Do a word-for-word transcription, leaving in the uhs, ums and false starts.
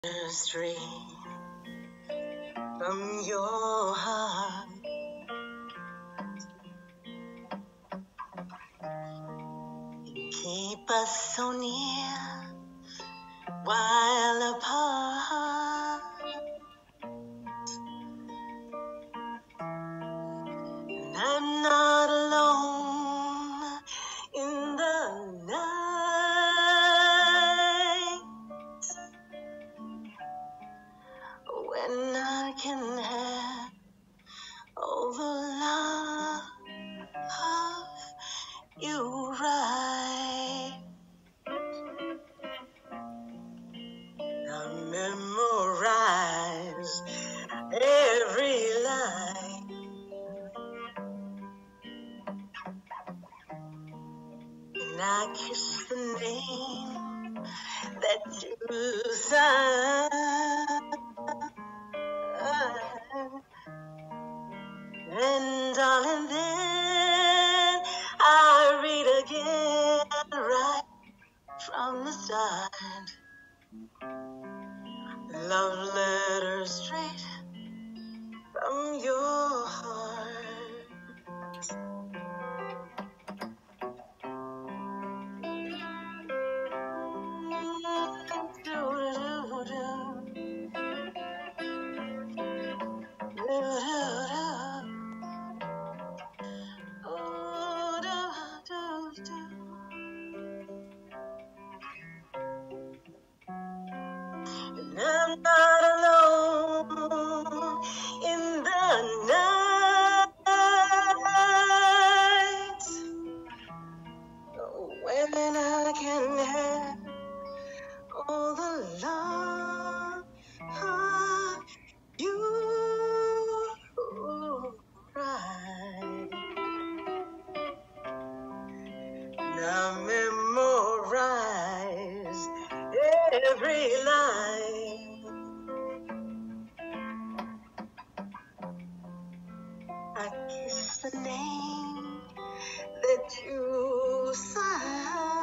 straight from your heart. Keep us so near while apart. And I'm not alone in the night when I can have all the love of you right. I memorize every line, and I kiss the name that you signed. And darling, then I read again right from the start. Love letters straight from your heart. Do-do-do-do. Do-do-do. Oh, do-do-do. And I'm not alone in the night when I can have all the love of you right. Now memorize every line. I kiss the name that you signed.